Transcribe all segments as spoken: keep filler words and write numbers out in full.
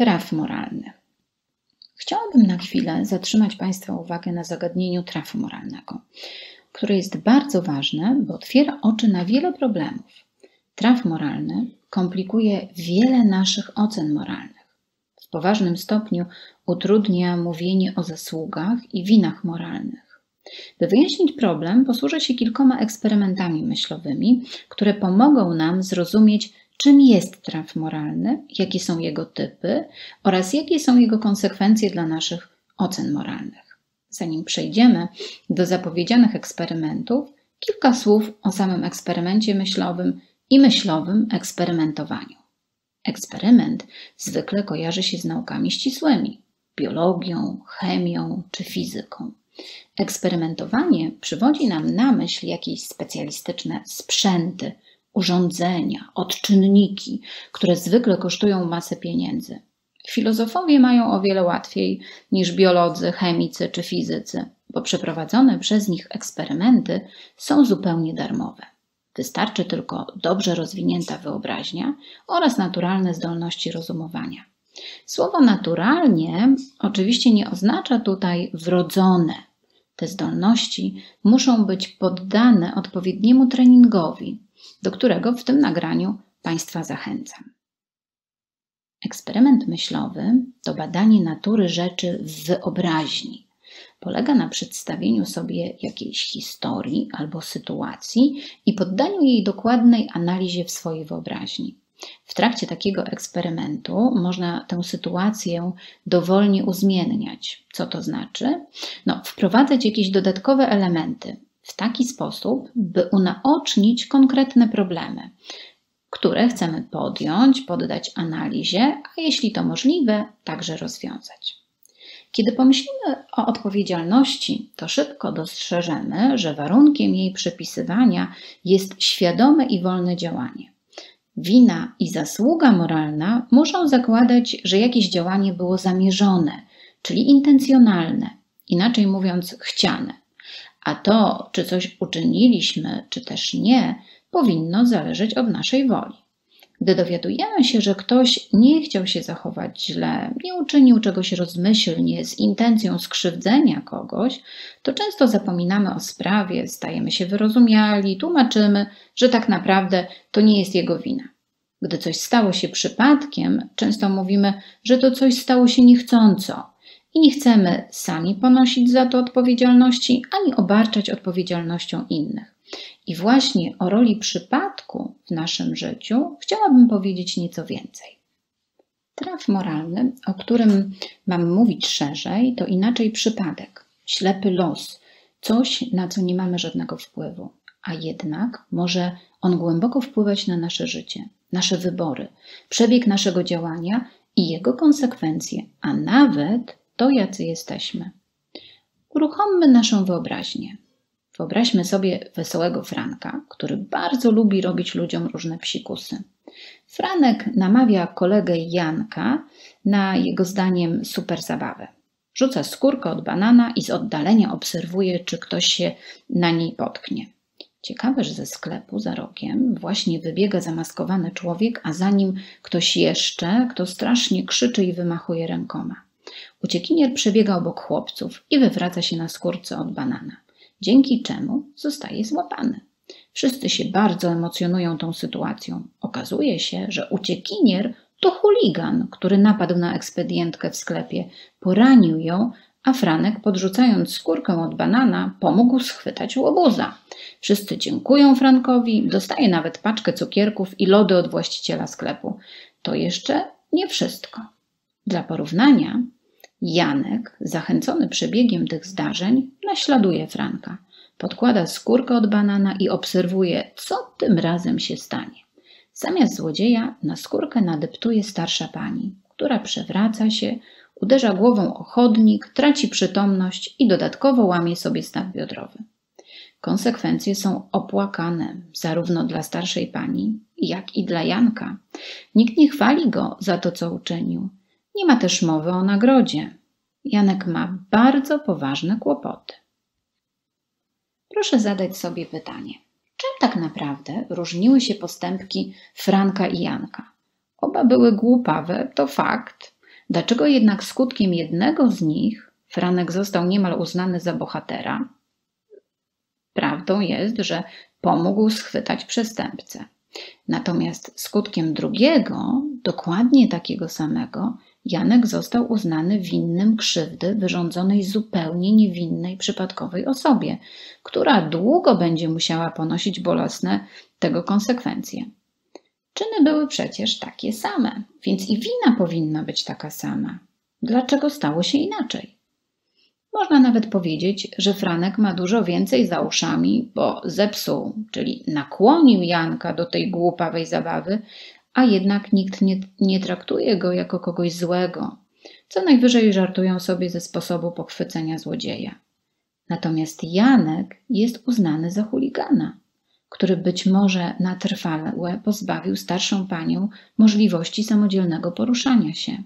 Traf moralny. Chciałabym na chwilę zatrzymać Państwa uwagę na zagadnieniu trafu moralnego, które jest bardzo ważne, bo otwiera oczy na wiele problemów. Traf moralny komplikuje wiele naszych ocen moralnych. W poważnym stopniu utrudnia mówienie o zasługach i winach moralnych. By wyjaśnić problem, posłużę się kilkoma eksperymentami myślowymi, które pomogą nam zrozumieć, czym jest traf moralny, jakie są jego typy oraz jakie są jego konsekwencje dla naszych ocen moralnych. Zanim przejdziemy do zapowiedzianych eksperymentów, kilka słów o samym eksperymencie myślowym i myślowym eksperymentowaniu. Eksperyment zwykle kojarzy się z naukami ścisłymi, biologią, chemią czy fizyką. Eksperymentowanie przywodzi nam na myśl jakieś specjalistyczne sprzęty, urządzenia, odczynniki, które zwykle kosztują masę pieniędzy. Filozofowie mają o wiele łatwiej niż biolodzy, chemicy czy fizycy, bo przeprowadzone przez nich eksperymenty są zupełnie darmowe. Wystarczy tylko dobrze rozwinięta wyobraźnia oraz naturalne zdolności rozumowania. Słowo naturalnie oczywiście nie oznacza tutaj wrodzone. Te zdolności muszą być poddane odpowiedniemu treningowi, do którego w tym nagraniu Państwa zachęcam. Eksperyment myślowy to badanie natury rzeczy w wyobraźni. Polega na przedstawieniu sobie jakiejś historii albo sytuacji i poddaniu jej dokładnej analizie w swojej wyobraźni. W trakcie takiego eksperymentu można tę sytuację dowolnie uzmienniać. Co to znaczy? No, wprowadzać jakieś dodatkowe elementy w taki sposób, by unaocznić konkretne problemy, które chcemy podjąć, poddać analizie, a jeśli to możliwe, także rozwiązać. Kiedy pomyślimy o odpowiedzialności, to szybko dostrzeżemy, że warunkiem jej przypisywania jest świadome i wolne działanie. Wina i zasługa moralna muszą zakładać, że jakieś działanie było zamierzone, czyli intencjonalne, inaczej mówiąc chciane. A to, czy coś uczyniliśmy, czy też nie, powinno zależeć od naszej woli. Gdy dowiadujemy się, że ktoś nie chciał się zachować źle, nie uczynił czegoś rozmyślnie z intencją skrzywdzenia kogoś, to często zapominamy o sprawie, stajemy się wyrozumiali, tłumaczymy, że tak naprawdę to nie jest jego wina. Gdy coś stało się przypadkiem, często mówimy, że to coś stało się niechcąco i nie chcemy sami ponosić za to odpowiedzialności, ani obarczać odpowiedzialnością innych. I właśnie o roli przypadku w naszym życiu chciałabym powiedzieć nieco więcej. Traf moralny, o którym mam mówić szerzej, to inaczej przypadek, ślepy los, coś, na co nie mamy żadnego wpływu, a jednak może on głęboko wpływać na nasze życie, nasze wybory, przebieg naszego działania i jego konsekwencje, a nawet to, jacy jesteśmy. Uruchommy naszą wyobraźnię. Wyobraźmy sobie wesołego Franka, który bardzo lubi robić ludziom różne psikusy. Franek namawia kolegę Janka na jego zdaniem super zabawę. Rzuca skórkę od banana i z oddalenia obserwuje, czy ktoś się na niej potknie. Ciekawe, że ze sklepu za rogiem właśnie wybiega zamaskowany człowiek, a za nim ktoś jeszcze, kto strasznie krzyczy i wymachuje rękoma. Uciekinier przebiega obok chłopców i wywraca się na skórce od banana, dzięki czemu zostaje złapany. Wszyscy się bardzo emocjonują tą sytuacją. Okazuje się, że uciekinier to chuligan, który napadł na ekspedientkę w sklepie, poranił ją, a Franek, podrzucając skórkę od banana, pomógł schwytać łobuza. Wszyscy dziękują Frankowi, dostaje nawet paczkę cukierków i lody od właściciela sklepu. To jeszcze nie wszystko. Dla porównania, Janek, zachęcony przebiegiem tych zdarzeń, naśladuje Franka. Podkłada skórkę od banana i obserwuje, co tym razem się stanie. Zamiast złodzieja na skórkę nadeptuje starsza pani, która przewraca się, uderza głową o chodnik, traci przytomność i dodatkowo łamie sobie staw biodrowy. Konsekwencje są opłakane zarówno dla starszej pani, jak i dla Janka. Nikt nie chwali go za to, co uczynił. Nie ma też mowy o nagrodzie. Janek ma bardzo poważne kłopoty. Proszę zadać sobie pytanie, czym tak naprawdę różniły się postępki Franka i Janka? Oba były głupawe, to fakt, Dlaczego jednak skutkiem jednego z nich Franek został niemal uznany za bohatera? Prawdą jest, że pomógł schwytać przestępcę. Natomiast skutkiem drugiego, dokładnie takiego samego, Janek został uznany winnym krzywdy wyrządzonej zupełnie niewinnej przypadkowej osobie, która długo będzie musiała ponosić bolesne tego konsekwencje. Czyny były przecież takie same, więc i wina powinna być taka sama. Dlaczego stało się inaczej? Można nawet powiedzieć, że Franek ma dużo więcej za uszami, bo zepsuł, czyli nakłonił Janka do tej głupawej zabawy, a jednak nikt nie, nie traktuje go jako kogoś złego. Co najwyżej żartują sobie ze sposobu pochwycenia złodzieja. Natomiast Janek jest uznany za chuligana, który być może na trwałe pozbawił starszą panią możliwości samodzielnego poruszania się.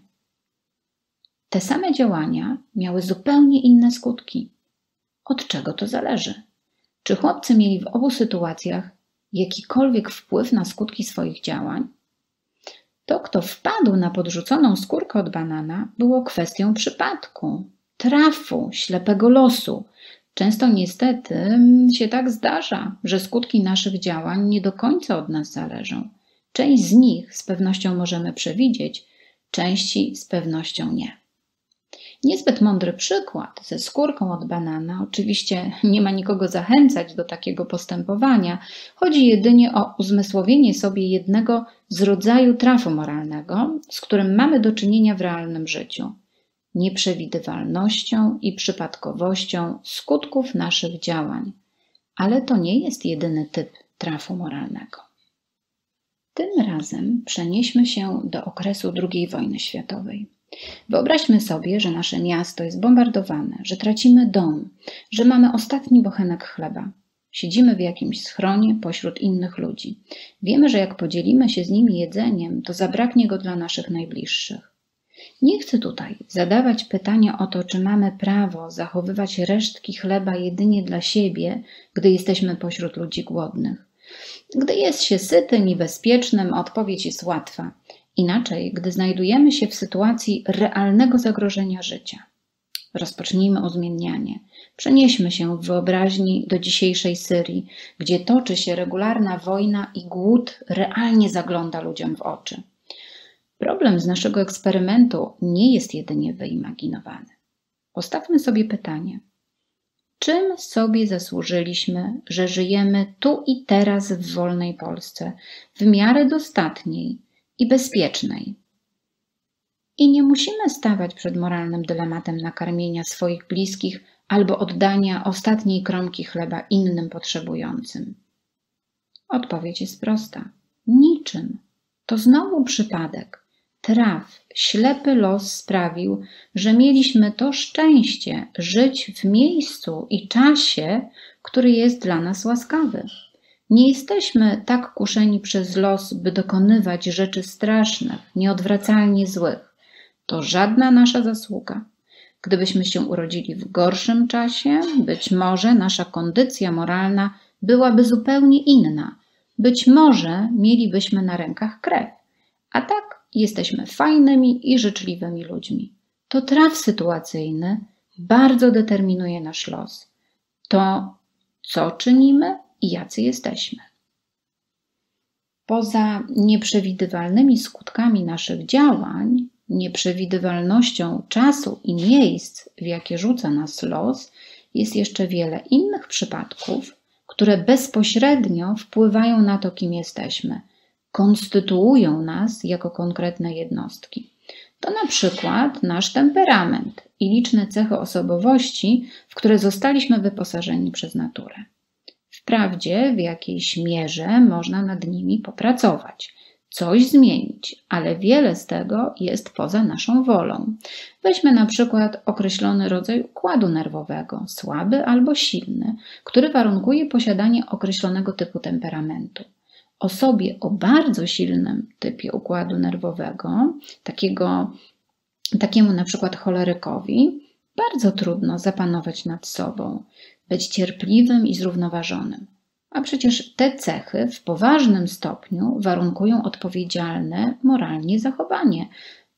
Te same działania miały zupełnie inne skutki. Od czego to zależy? Czy chłopcy mieli w obu sytuacjach jakikolwiek wpływ na skutki swoich działań? To, kto wpadł na podrzuconą skórkę od banana, było kwestią przypadku, trafu, ślepego losu. Często niestety się tak zdarza, że skutki naszych działań nie do końca od nas zależą. Część z nich z pewnością możemy przewidzieć, części z pewnością nie. Niezbyt mądry przykład ze skórką od banana, oczywiście nie ma nikogo zachęcać do takiego postępowania, chodzi jedynie o uzmysłowienie sobie jednego z rodzaju trafu moralnego, z którym mamy do czynienia w realnym życiu. Nieprzewidywalnością i przypadkowością skutków naszych działań. Ale to nie jest jedyny typ trafu moralnego. Tym razem przenieśmy się do okresu drugiej wojny światowej. Wyobraźmy sobie, że nasze miasto jest bombardowane, że tracimy dom, że mamy ostatni bochenek chleba. Siedzimy w jakimś schronie pośród innych ludzi. Wiemy, że jak podzielimy się z nimi jedzeniem, to zabraknie go dla naszych najbliższych. Nie chcę tutaj zadawać pytania o to, czy mamy prawo zachowywać resztki chleba jedynie dla siebie, gdy jesteśmy pośród ludzi głodnych. Gdy jest się sytym i bezpiecznym, odpowiedź jest łatwa. Inaczej, gdy znajdujemy się w sytuacji realnego zagrożenia życia. Rozpocznijmy uzmiennianie. Przenieśmy się w wyobraźni do dzisiejszej Syrii, gdzie toczy się regularna wojna i głód realnie zagląda ludziom w oczy. Problem z naszego eksperymentu nie jest jedynie wyimaginowany. Postawmy sobie pytanie. Czym sobie zasłużyliśmy, że żyjemy tu i teraz w wolnej Polsce, w miarę dostatniej i bezpiecznej? I nie musimy stawać przed moralnym dylematem nakarmienia swoich bliskich albo oddania ostatniej kromki chleba innym potrzebującym. Odpowiedź jest prosta. Niczym. To znowu przypadek. Traf, ślepy los sprawił, że mieliśmy to szczęście żyć w miejscu i czasie, który jest dla nas łaskawy. Nie jesteśmy tak kuszeni przez los, by dokonywać rzeczy strasznych, nieodwracalnie złych. To żadna nasza zasługa. Gdybyśmy się urodzili w gorszym czasie, być może nasza kondycja moralna byłaby zupełnie inna. Być może mielibyśmy na rękach krew. A tak jesteśmy fajnymi i życzliwymi ludźmi. To traf sytuacyjny bardzo determinuje nasz los. To, co czynimy i jacy jesteśmy. Poza nieprzewidywalnymi skutkami naszych działań, nieprzewidywalnością czasu i miejsc, w jakie rzuca nas los, jest jeszcze wiele innych przypadków, które bezpośrednio wpływają na to, kim jesteśmy, konstytuują nas jako konkretne jednostki. To na przykład nasz temperament i liczne cechy osobowości, w które zostaliśmy wyposażeni przez naturę. Wprawdzie w jakiejś mierze można nad nimi popracować, coś zmienić, ale wiele z tego jest poza naszą wolą. Weźmy na przykład określony rodzaj układu nerwowego, słaby albo silny, który warunkuje posiadanie określonego typu temperamentu. Osobie o bardzo silnym typie układu nerwowego, takiego, takiemu na przykład cholerykowi, bardzo trudno zapanować nad sobą, być cierpliwym i zrównoważonym. A przecież te cechy w poważnym stopniu warunkują odpowiedzialne moralnie zachowanie.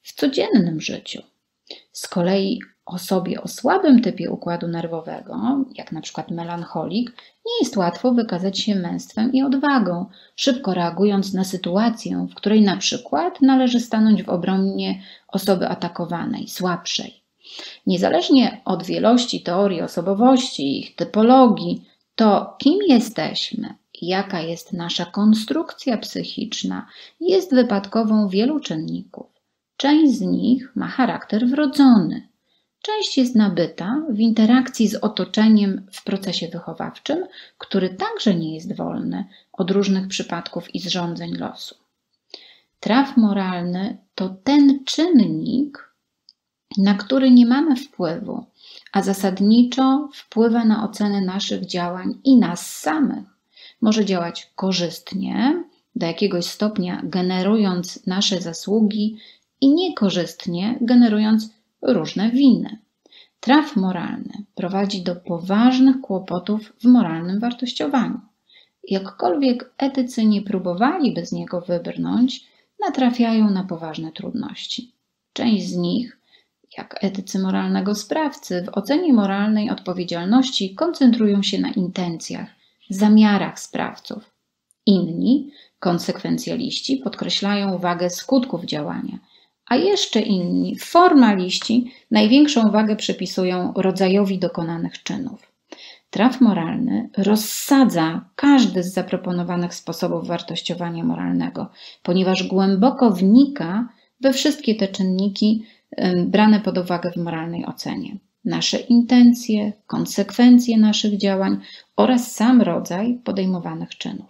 w codziennym życiu. Z kolei osobie o słabym typie układu nerwowego, jak na przykład melancholik, nie jest łatwo wykazać się męstwem i odwagą, szybko reagując na sytuację, w której na przykład należy stanąć w obronie osoby atakowanej, słabszej. Niezależnie od wielości teorii osobowości i ich typologii, to kim jesteśmy i jaka jest nasza konstrukcja psychiczna, jest wypadkową wielu czynników. Część z nich ma charakter wrodzony. Część jest nabyta w interakcji z otoczeniem w procesie wychowawczym, który także nie jest wolny od różnych przypadków i zrządzeń losu. Traf moralny to ten czynnik, na który nie mamy wpływu, a zasadniczo wpływa na ocenę naszych działań i nas samych. Może działać korzystnie, do jakiegoś stopnia generując nasze zasługi i niekorzystnie generując różne winy. Traf moralny prowadzi do poważnych kłopotów w moralnym wartościowaniu. Jakkolwiek etycy nie próbowaliby z niego wybrnąć, natrafiają na poważne trudności. Część z nich, jak etycy moralnego sprawcy, w ocenie moralnej odpowiedzialności koncentrują się na intencjach, zamiarach sprawców. Inni, konsekwencjaliści, podkreślają wagę skutków działania, a jeszcze inni, formaliści, największą wagę przypisują rodzajowi dokonanych czynów. Traf moralny rozsadza każdy z zaproponowanych sposobów wartościowania moralnego, ponieważ głęboko wnika we wszystkie te czynniki brane pod uwagę w moralnej ocenie. Nasze intencje, konsekwencje naszych działań oraz sam rodzaj podejmowanych czynów.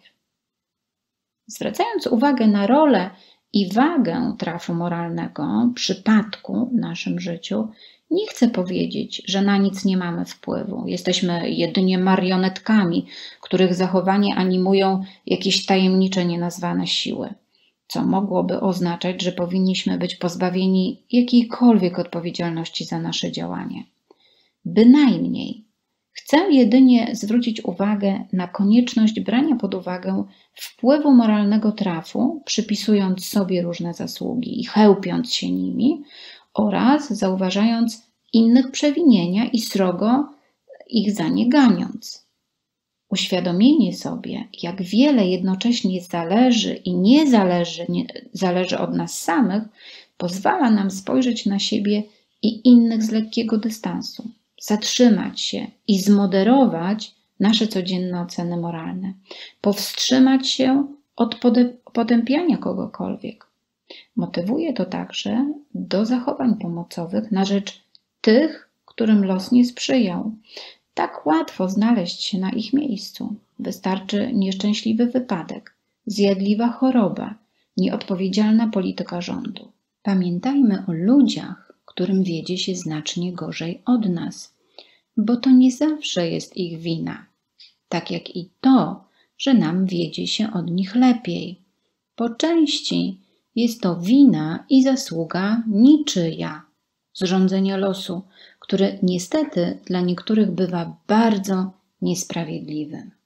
Zwracając uwagę na rolę i wagę trafu moralnego, przypadku w naszym życiu, nie chcę powiedzieć, że na nic nie mamy wpływu. Jesteśmy jedynie marionetkami, których zachowanie animują jakieś tajemnicze, nienazwane siły, co mogłoby oznaczać, że powinniśmy być pozbawieni jakiejkolwiek odpowiedzialności za nasze działanie. Bynajmniej. Chcę jedynie zwrócić uwagę na konieczność brania pod uwagę wpływu moralnego trafu, przypisując sobie różne zasługi i chełpiąc się nimi, oraz zauważając innych przewinienia i srogo ich za nie ganiąc. Uświadomienie sobie, jak wiele jednocześnie zależy i nie zależy, nie, zależy od nas samych, pozwala nam spojrzeć na siebie i innych z lekkiego dystansu, zatrzymać się i zmoderować nasze codzienne oceny moralne, powstrzymać się od potępiania kogokolwiek. Motywuje to także do zachowań pomocowych na rzecz tych, którym los nie sprzyjał. Tak łatwo znaleźć się na ich miejscu. Wystarczy nieszczęśliwy wypadek, zjadliwa choroba, nieodpowiedzialna polityka rządu. Pamiętajmy o ludziach, którym wiedzie się znacznie gorzej od nas, bo to nie zawsze jest ich wina, tak jak i to, że nam wiedzie się od nich lepiej. Po części jest to wina i zasługa niczyja, zrządzenia losu, który niestety dla niektórych bywa bardzo niesprawiedliwy.